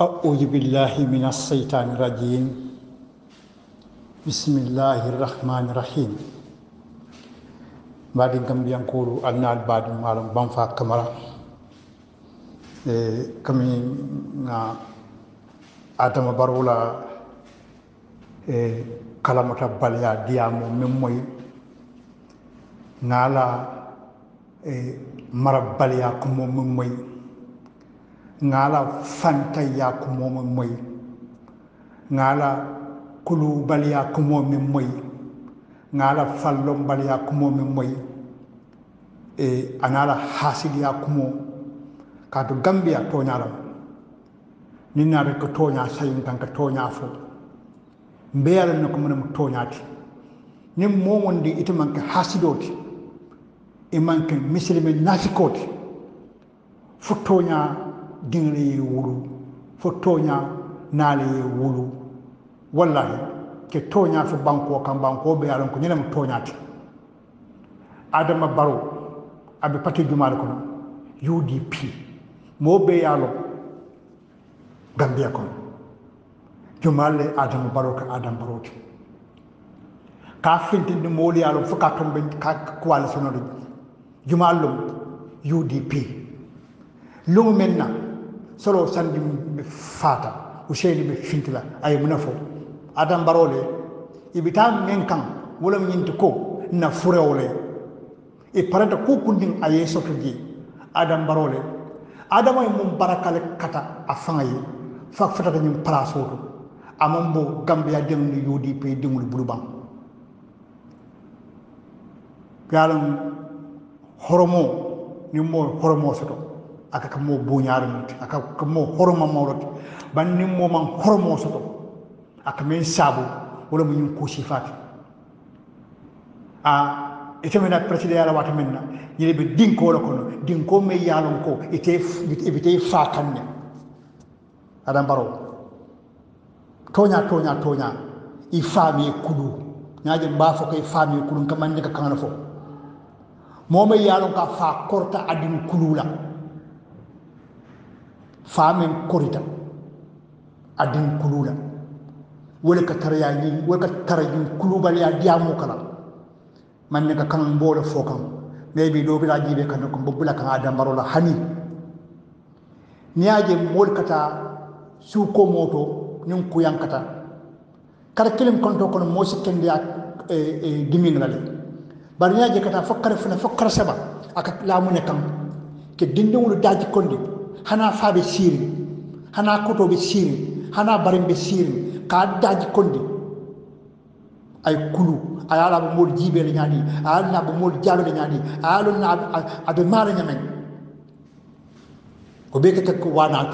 أعوذ بالله من الشيطان الرجيم بسم الله الرحمن الرحيم بعد كم ينقول أن بعد ما بنفع كمرة كمي آدم بارولا كلامة باليا ديامو مموي نالا مرب باليا كمو مموي ngala fanta ya kumo moy ngala kulu baliya kumo moy ngala fallom baliya kumo moy anala hasidiya kumo kadu gambia to nyala ninna rek to nya sayin tan ka to nya fo mbeyal nako mo to nyaati nim mo wondi itaman ka hasidoti e manke muslimi nafikoti fu to nya dingle ye wulu fo toña naale ye wulu wallahi ke toña fo banko kan banko be yaron ko ñenam toñati adama baro abe pati jumal ko UDP mo be yalo gambia ko jumal adama baro ka adam baro ka finti ni mo yalo fo ka tombe ka coalition do jumalum UDP lungu menna solo sandi fata useni be fintila ay munafo adam barole ibitam men kan wala nyinti ko na furewle e parata ko kundin aye sotoji adam barole adam ay mum barakale kata afangayi fak fata nyum place woto amambo gambia dem ni UDP demul buluban yalam horomo ni mo horomo soto aka kamo buñaare muti aka kamo horoma mawroti banni mo man horomo soto aka men sabu wala mu ñu ko sifati itemena president yalla wata menna yele be dinko la kono dinko me yalon ko ite fa kanne adam baro tonya i fami kudu nyaaje mba fo kay fami kudu kamande ka kanana fo moma yalon ka fa korta adin kulula famen korita adin kulula wala ka taraya ni wala ka tarayin kulubal ya diamu kala man ne ka kan mbolo fokam maybe do bila jibe kan ko bobula kan adam barola hani niaje mol kata su ko moto nyum ku yankata kala kelim konto kono mo sikende ak dimin lale bar niaje kata fokkar saba ak la mu ne kam ke dindewul daji kondi hana faabe siri hana kotobe siri hana barimbe siri ka daji kondi ay kulu ayala bo mol jibe le nyani ayala bo mol jalo le nyani ayalo na abe mara nyamen ko beke ko wanatu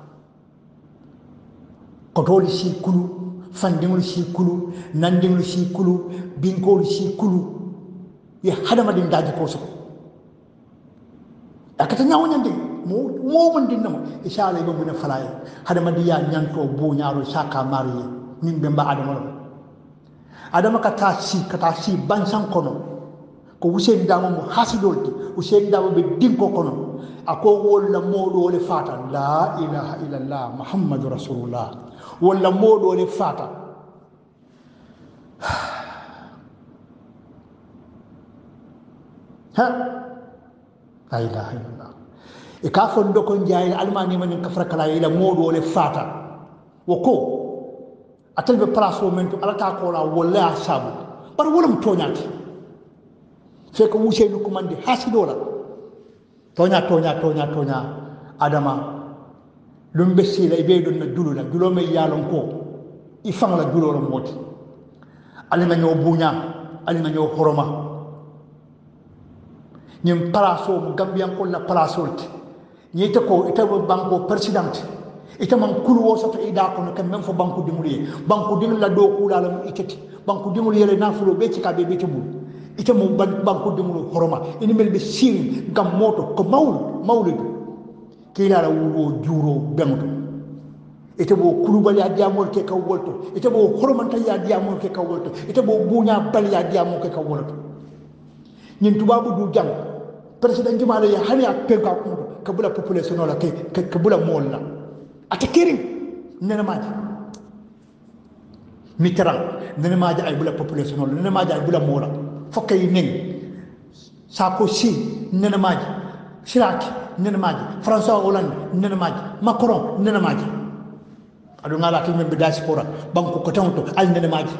kotoli si kulu fandingul si kulu nandingul si kulu binkol si kulu ya hadama din daji ko so akata nyawo nyande mo wondinna mo inshallah be muna falaye hada madiya nyanto bo nyaaro saka mariye min be mba adama kata si bansan kono ko wusen dama mo hasidolti wusen dama be dinko kono ako wala modo le fata la ilaha illallah muhammadur rasulullah wala modo le fata ha la ilaha illallah e ka fondo ko jaay almani man ka frakala ila modo le fata woko atel be place o mento alata ko la wala asabu bar wolum toñati fe ko wuse no commande hasidola toña adama lumbe sila be don na dulula dulo me yalon ko i fang la dulo moti alima ñoo buña alima ñoo horoma ñim place o gambian ko la place o ñita ko ita banko president ita man kulu wo soto ida ko no kam même fo banko dingul la do kula la itati banko dingul yele na fulo be ci ka be ci bul ita mo banko dingul horoma ini mel be sir gam moto ko mawlid kila la wo juro bento ita bo kulu bali adiamol ke ka wolto ita bo horoma ta ya adiamol ke ka wolto ita bo buña bali ya adiamol ke ka wolto ñin tubabu du jang president jumale ya hani ak penka ko kabula population la ke kabula mol la ate kering nene maji Mitterrand nene maji ay bula population wala nene maji ay bula mola fokay ning Sarkozy nene maji Chirac nene maji François Hollande nene maji Macron nene maji adu ngala ki membe diaspora banko ko tanto al nene maji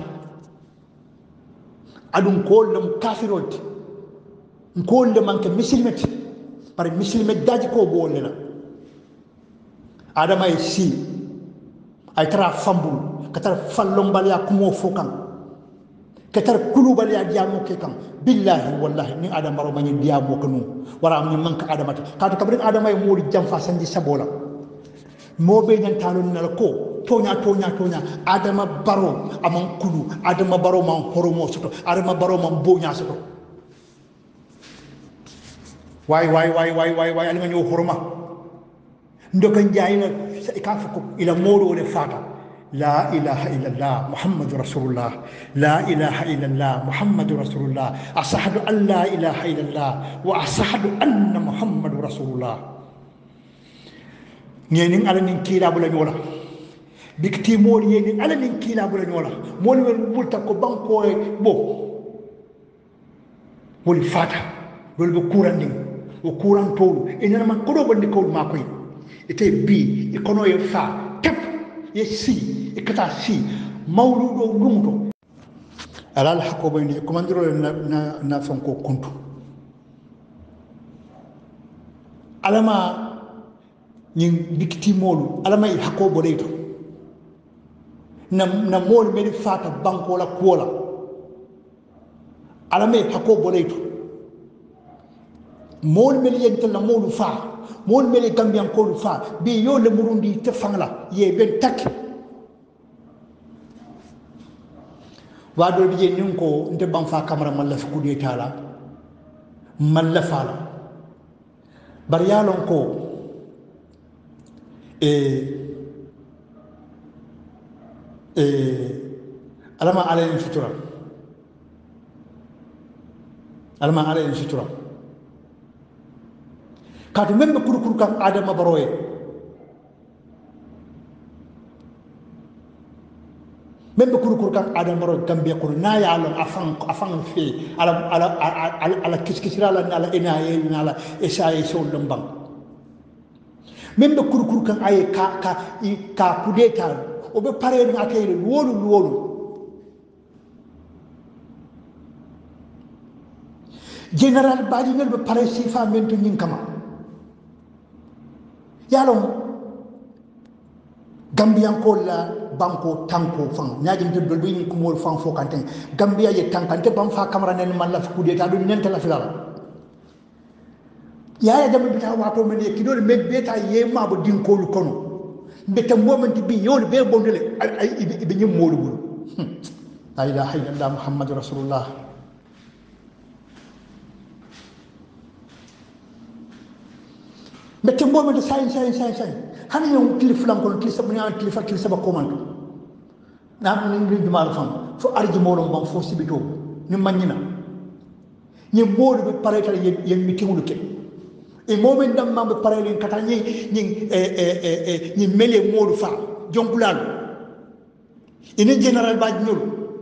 adu ko lam kafiroti ko le manke muslimati par muslimet daji ko bolela adama e si ay tara fambul katar fallombal ya kumo fokan katar kulubal ya diamo ke kan billahi wallahi ni adam baro mani diamo kanu wala am ni manka adamata kadu kabrin adama e modi jam fa sanji sabola mo be nyan talon na ko tonya adama baro amon kulu adama baro man horomo soto adama baro man bonya soto way alima ñoo horoma ndoka njaayna ka fuko ila modo wala fata la ilaha illallah muhammadur rasulullah la ilaha illallah muhammadur rasulullah ashhadu an la ilaha illallah wa ashhadu anna muhammadur rasulullah ñening ala nin kila bula ñola bikti mol yeni ala nin kila bula ñola mol wel bulta ko banko bo wol fata dol be kuranding o courant tolu ina man kodo bandi ko ma koy ite bi e kono e fa tep e si e kata si mawludo gumto alal hakko bandi komandiro na fonko kuntu alama nyin victimolu alama e hakko bodeto na mol meli fata banko la kola alama e hakko bodeto mol meli yentel la molu fa mol meli gambian ko fa bi yo le murundi te fangla ye ben tak wado bi nin ko nte ban fa camera malla fi kudi tala malla fala bar yalon ko alama alayhi sutura katu membe kuru kan adama baroye membe kuru kan adama baroye gambia ko na ya alon afan fe ala kiskisira ala enaye ala esaye so lombang membe kuru kan ay ka kudeta o be pare ngakay wolu general baji ngel be pare sifa mento nyin kama yalon gambian ko la banko tanko fan nyaji ndol be ni ko mol fan fo kanten gambia ye tankante bam fa camera nen man la fu kudeta do nenta la filala yaya jamu bita wato men e kidol men beta ye mabo dinko lu kono beta moment bi yol be bondele ay ibe nyim modu bul la ilaha illallah muhammadur rasulullah beta moment say hani yo kiliflan ko kilisa ko man na ni ngi jumal fam fo arji molom bam fo sibito ni magnina ni modu be paretal yen mi timulu ke e moment dam mambe parelen kata ni mele modu fa jongulal ene general ba ñol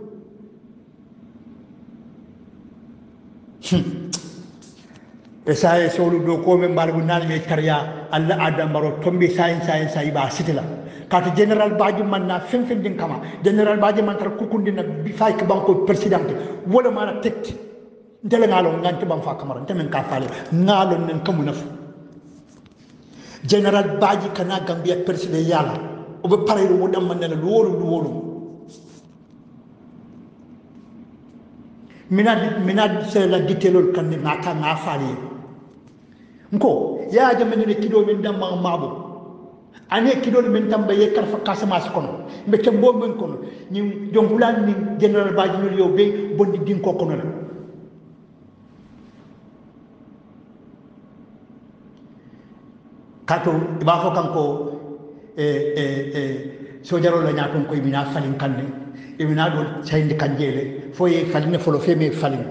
esaye solu do ko men balbu nan me kariya alla adam baro tombi say ba sitila kata general baji man na fen din kama general baji man tar kukundi na bi fay ka banko president wala mana tekti ndele ngalo nganti bam fa kamara ntemen ka fale ngalo nen kamu naf general baji kana gambia president yala o be pare do dam man na wolu minad c'est la ditelol kan ni nata na fale nko ya jamani ne kido min dam mabo ane kido min tambe ye karfa kasamas kono be tembo men kono ni jongulan ni general baji no yo be bondi din ko kono la kato ba ko kanko sojaro la nyaton ko ibina falin kanne ibina do sayndi kanjele fo ye faline folo feme falin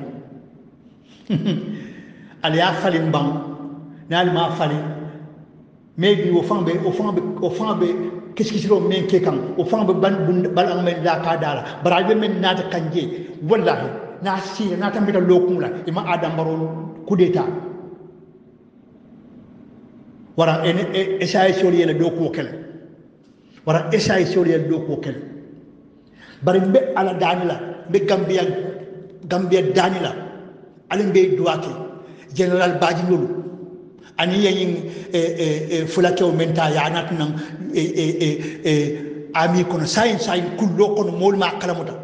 ali ya falin bang nal ma falin maybe o fambe qu'est-ce qui sera men ke kan o fanga balang men la ka dala barabe men nata kanje wallahi na si na tambita lokumla ima adam baro coup d'état wara en essay soli la do ko kel wara essay soli la do ko kel bari be ala danila be gambia danila ala be duwake general baji lolu ani yin fulake menta ya natnan ami kono science kullo kono mol ma kalamuta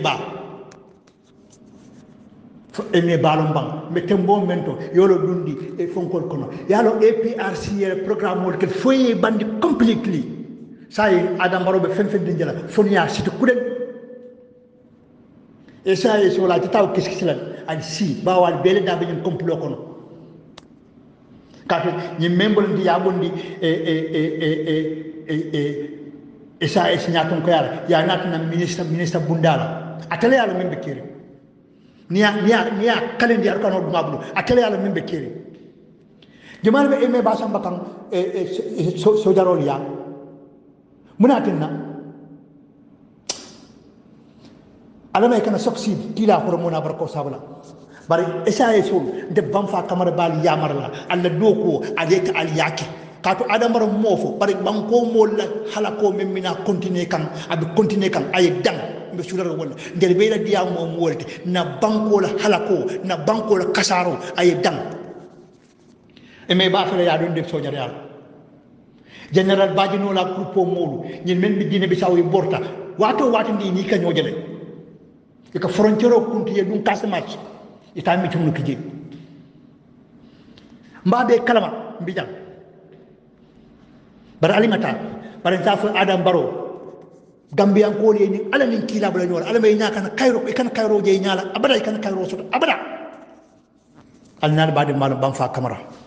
eme balon bang me tembo mento yolo dundi e fonkol kono yalo APRC programme wol ke foye bandi completely say adam barobe fen de jela fonia situ kuden e say so la taw kiskilan al si bawal bele da be complot kono kafé ñi membol ndi yabondi e sa e signaton ko yala ya natna ministre bundala atale yala membe kiri niya kalendi ar kano mablu atele yalla membe kiri jamal be eme ba samba kan so jarol ya munatinna alama kana succeed kila ko mona barko sabla bari esaye so de bamfa kamara bal yamarla alla doko aleka al yaki kato adamaro mofo bari banko mol halako memina continuer kan abi continuer kan ay dang be sulara wala ngel be la diya mo wolde na banko la halako na banko la kasaro ay dang e me ba fele ya don def so jare general bajino la groupe modu ñin men bi dine bi sawi borta wato ndi ni kanyo jele e ka frontiero kunti ye dum kasmatch ita mi tumnu kije mbabe kalama mbijam bar alimata bar tafu adam baro gambian ko ni ala nin kila bala nyol ala may nyaka kayro e kan kayro je nyala abada e kan kayro so abada alnal bade mal bam fa kamara